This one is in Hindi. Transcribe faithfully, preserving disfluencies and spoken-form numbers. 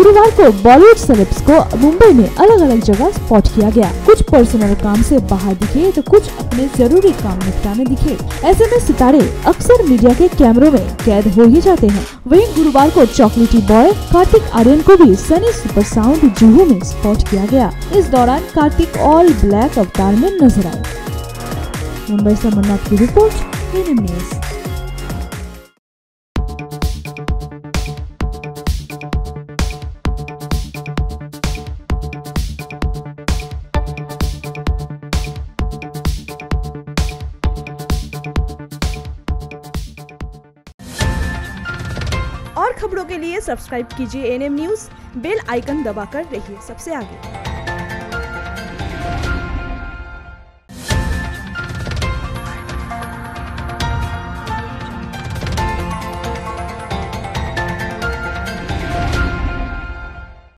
गुरुवार को बॉलीवुड सेलेब्स को मुंबई में अलग अलग जगह स्पॉट किया गया। कुछ पर्सनल काम से बाहर दिखे तो कुछ अपने जरूरी काम निपटाने दिखे। ऐसे में सितारे अक्सर मीडिया के कैमरों में कैद हो ही जाते हैं। वहीं गुरुवार को चॉकलेटी बॉय कार्तिक आर्यन को भी सनी सुपर साउंड जुहू में स्पॉट किया गया। इस दौरान कार्तिक ऑल ब्लैक अवतार में नजर आए। मुंबई से अमरनाथ की रिपोर्ट, एएनएम न्यूज़। और खबरों के लिए सब्सक्राइब कीजिए एएनएम न्यूज़, बेल आइकन दबाकर रहिए सबसे आगे।